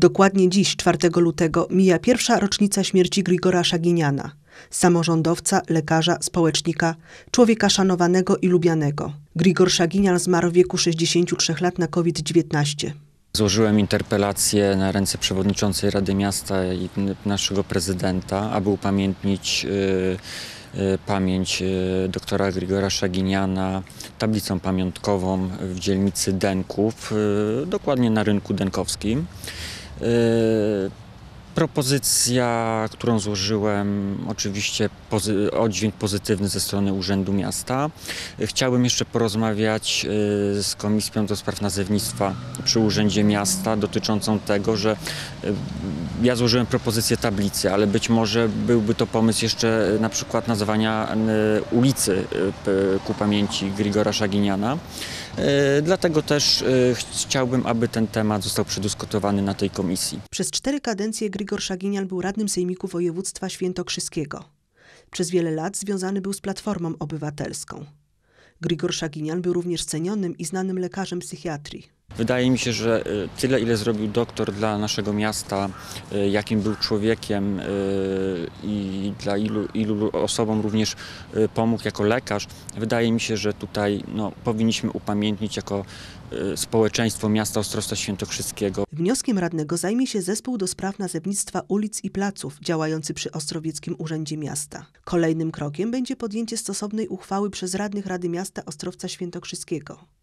Dokładnie dziś, 4 lutego, mija pierwsza rocznica śmierci Grigora Szaginiana, samorządowca, lekarza, społecznika, człowieka szanowanego i lubianego. Grigor Szaginian zmarł w wieku 63 lat na COVID-19. Złożyłem interpelację na ręce przewodniczącej Rady Miasta i naszego prezydenta, aby upamiętnić pamięć doktora Grigora Szaginiana tablicą pamiątkową w dzielnicy Denków, dokładnie na rynku denkowskim. Propozycja, którą złożyłem, oczywiście oddźwięk pozytywny ze strony Urzędu Miasta. Chciałbym jeszcze porozmawiać z Komisją do Spraw Nazewnictwa przy Urzędzie Miasta dotyczącą tego, że ja złożyłem propozycję tablicy, ale być może byłby to pomysł jeszcze na przykład nazwania ulicy ku pamięci Grigora Szaginiana. Dlatego też chciałbym, aby ten temat został przedyskutowany na tej komisji. Przez 4 kadencje Grigor Szaginian był radnym sejmiku województwa świętokrzyskiego. Przez wiele lat związany był z Platformą Obywatelską. Grigor Szaginian był również cenionym i znanym lekarzem psychiatrii. Wydaje mi się, że tyle, ile zrobił doktor dla naszego miasta, jakim był człowiekiem i dla ilu osobom również pomógł jako lekarz, wydaje mi się, że tutaj powinniśmy upamiętnić jako społeczeństwo miasta Ostrowca Świętokrzyskiego. Wnioskiem radnego zajmie się Zespół do Spraw Nazewnictwa ulic i placów działający przy Ostrowieckim Urzędzie Miasta. Kolejnym krokiem będzie podjęcie stosownej uchwały przez radnych Rady Miasta Ostrowca Świętokrzyskiego.